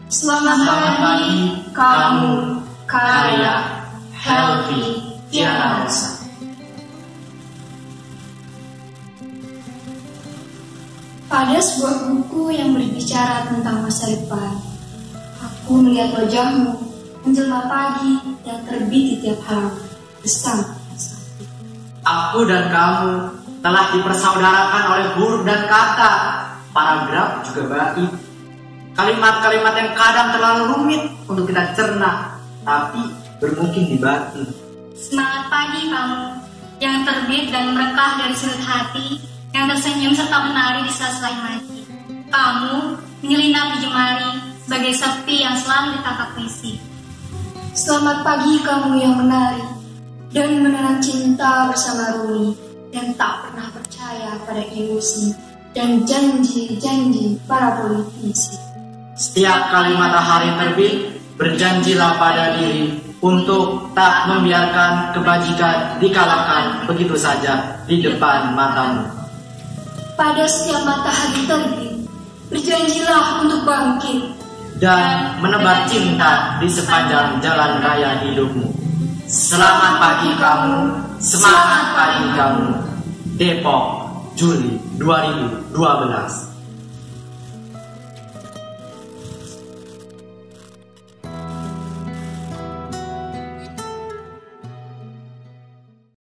Selamat pagi, kamu kaya, healthy, Tiara Rosa. Pada sebuah buku yang berbicara tentang masa depan, aku melihat wajahmu menjelma pagi dan terbit di tiap halaman bersama. Aku dan kamu telah dipersaudarakan oleh huruf dan kata, paragraf juga bait. Kalimat-kalimat yang kadang terlalu rumit untuk kita cerna, tapi bermukim di batin. Semangat pagi kamu yang terbit dan merekah dari sudut hati, yang tersenyum serta menari di sela-sela imajinasi. Kamu menyelinap di jemari sebagai sepi yang selalu ditangkap puisi. Selamat pagi kamu yang menari dan menanam cinta bersama Rumi dan tak pernah percaya pada ilusi dan janji-janji para politisi. Setiap kali matahari terbit, berjanjilah pada diri untuk tak membiarkan kebajikan dikalahkan begitu saja di depan matamu. Pada setiap matahari terbit, berjanjilah untuk bangkit dan menebar cinta di sepanjang jalan raya hidupmu. Selamat pagi kamu, semangat pagi kamu. Depok, Juli 2012.